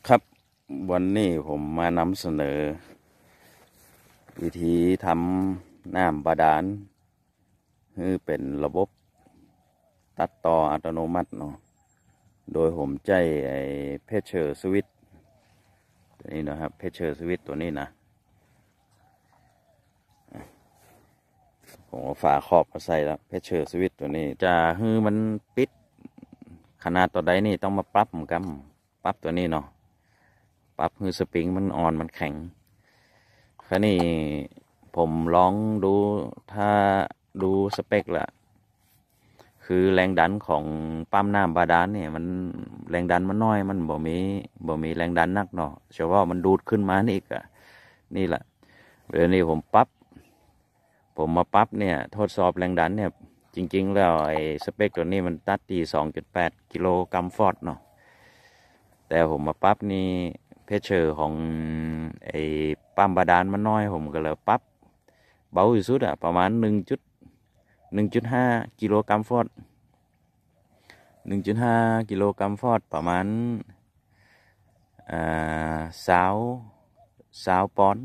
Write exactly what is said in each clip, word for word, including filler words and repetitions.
ครับวันนี้ผมมานำเสนอ วิธีทำน้ำบาดาลคือเป็นระบบตัดต่ออัตโนมัติเนาะโดยผมใจไอ้เพชเชอร์สวิตตัวนี้นะครับเพชเชอร์สวิตตัวนี้นะผมเอาฝาครอบมาใส่แล้วเพชเชอร์สวิตตัวนี้จะคือมันปิดขนาดตัวใดนี่ต้องมาปรับเหมือนกันปรับตัวนี้เนาะปรับคือสปริงมันอ่อนมันแข็งคราวนี้ผมลองดูถ้าดูสเปคละคือแรงดันของปั๊มน้ำบาดาลเนี่ยมันแรงดันมันน้อยมันบ่มีบ่มีแรงดันนักเนาะเฉพาะมันดูดขึ้นมานี่อีกอะนี่แหละเดี๋ยวนี้ผมปรับผมมาปรับเนี่ยทดสอบแรงดันเนี่ยจริงๆแล้วไอ้สเปคตัวนี้มันตัดที่ สองจุดแปด กิโลกรัมฟอร์ตเนาะแต่ผมมาปรับนี่เพชเชอร์ของไอ้ปั๊มบาดาลมันน้อยผมก็เลยปรับเบาที่สุดอะประมาณหนึ่งจุดหนึ่งจุดห้ากิโลกรัมฟอร์ตหนึ่งจุดห้ากิโลกรัมฟอร์ตประมาณอ่าสาวสาวปอนด์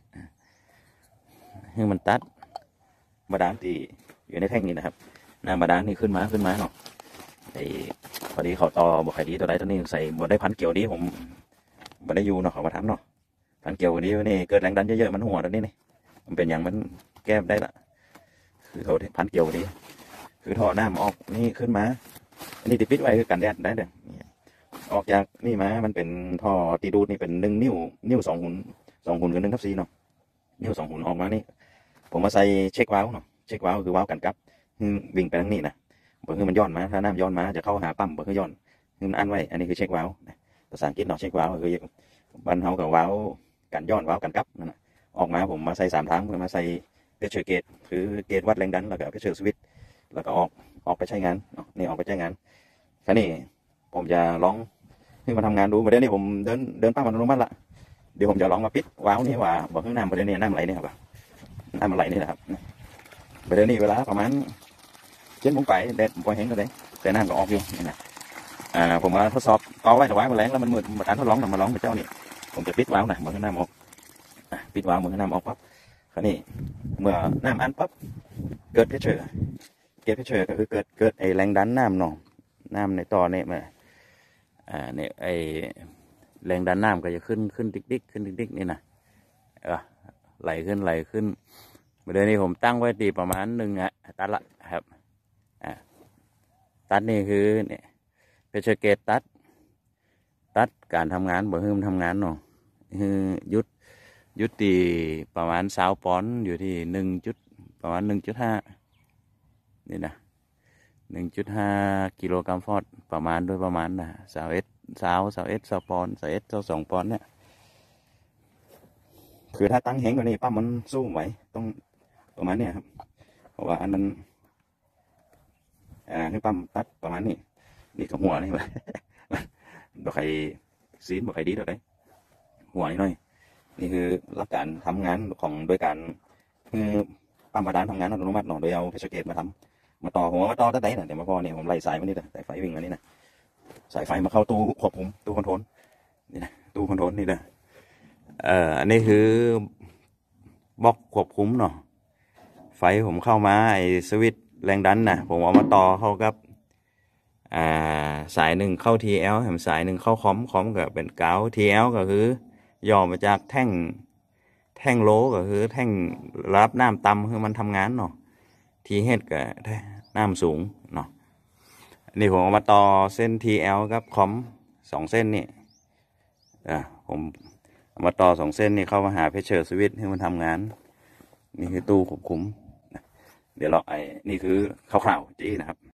ให้มันตัดบาดาลที่อยู่ในแท่งนี้นะครับน้ำบาดาลนี่ขึ้นมาขึ้นมาเนาะไอ้พอดีเขาต่อบอกใครดีตัวใดตัวนี้ใส่บดได้พันเกี่ยวดีผมบดได้อยู่เนาะเขามาทำเนาะพันเกี่ยวดีนี่เกิดแรงดันเยอะๆมันหัวตัวนี้นี่มันเป็นอย่างมันแก้ได้ละคือเขาพันเกี่ยวดีคือท่อน้ำออกนี่ขึ้นมาอันนี้ติดปิดไว้คือกันแดดได้เด้อออกจากนี่มามันเป็นท่อตีดูดนี่เป็นหนึ่งนิ้วนิ้วสองหุ่นสองหุ่นกับหนึ่งทับสี่เนาะนิ้วสองหุ่นออกมานี่ผมมาใส่เช็ควาล์วเนาะเช็ควาล์วคือวาล์วกันกับวิ่งไปทางนี้นะเบอร์คือมันย้อนมาถ้าน้ำย้อนมาจะเข้าหาปั๊มเบอร์คือย้อนคือมันอันไว้อันนี้คือเช็ควาล์วภาษาอังกฤษเนาะเช็ควาล์วคือบ้านเฮากับวาล์วกันย้อนวาล์วกันกับนั่นแหละออกมาผมมาใส่สามทางมาใส่เพชเชอร์เกตคือเกตวัดแรงดันแล้วก็เพชเชอร์สวิตแล้วก็ออกออกไปใช้งานเนาะนี่ออกไปใช้งานแค่นี้ผมจะลองให้มาทำงานดูประเดี๋ยวนี้ผมเดินเดินป้ามันลงบ้านละเดี๋ยวผมจะลองมาปิดวาล์วนี่ว่าบอกข้างน้ำประเดี๋ยวนี้น้ำไหลนี่ครับน้ำมันไหลนี่นะครับประเดี๋ยวนี้เวลาประมาณเจ็ดโมงไปแดดพอเห็นก็ได้แต่น้ำก็ออกอยู่นี่นะอ่าผมมาทดสอบต่อไว้แต่ว่ามันแรงแล้วมันมืดมาการทดลองมาลองกับเจ้านี่ผมจะปิดวาล์วนะบอกข้างน้ำออกปิดวาล์วบอกข้างน้ำออกปั๊บคราวนี้เมื่อน้ำอันปั๊บเกิดเพชเชอร์เกิดเพชเชอร์ก็คือเกิดเกิดไอแรงดันน้ำเนาะน้ำในต่อเนี่ยมาอ่าเนี่ยไอแรงดันน้ำก็จะขึ้นขึ้นดิ๊กดิ๊กขึ้นดิ๊กดิ๊กนี่นะเออไหลขึ้นไหลขึ้นเดี๋ยวนี้ผมตั้งไว้ตีประมาณหนึ่งอะตัดละครับอ่าตัดนี่คือเนี่ยเพชเชอร์เกตตัดตัดการทำงานบ่ให้มันทำงานเนาะคือยุดยุติประมาณสาวปอนด์อยู่ที่หนึ่งจุดประมาณหนึ่งจุดห้านี่นะหนึ่งจุดห้ากิโลกรัมฟอร์ตประมาณโดยประมาณนะสาวเอสสาวสาวเอสสาวปอนด์สาวเอสสาวสองปอนด์เนี่ยคือถ้าตั้งแหงกว่านี้ปั๊มมันสู้ไหวต้องประมาณเนี้ยครับเพราะว่าอันนั้นอ่าคือปั๊มตัดประมาณนี้นี่กับหัวนี่แหละบอกใครซีนบอกใครดีตัวไหนหัวนิดหน่อยนี่คือหลักการทำงานของโดยการคือปั๊มบาดาลทำงานอัตโนมัติเนาะโดยเอาเพชเชอร์เกตมาทำมาต่อผมมาต่อตั้งแต่ไหนแต่มาพอเนี่ยผมไล่สายมานี่นะสายไฟวิ่งมานี่นะสายไฟมาเข้าตู้ควบคุมตู้คอนโทรลนี่นะตู้คอนโทรลนี่นะเอ่ออันนี้คือบล็อกควบคุมเนาะไฟผมเข้ามาไอ้สวิตช์แรงดันนะผมเอามาต่อเข้ากับอ่าสายหนึ่งเข้า ที แอล แถมสายหนึ่งเข้าคอมคอมก็เป็นกาว ที แอล ก็คือย่อมาจากแท่งแท่งโลก็คือแท่งรับน้ำต่ำคือมันทำงานเนาะทีเฮดก็น้ำสูงเนาะนี่ผมเอามาต่อเส้น ที แอล ครับคอมสองเส้นนี่อ่ะผมเอามาต่อสองเส้นนี่เข้ามาหาเพชเชอร์สวิตช์ให้มันทำงานนี่คือตู้ควบคุมเดี๋ยวเราไอ้นี่คือคร่าวๆจี้นะครับ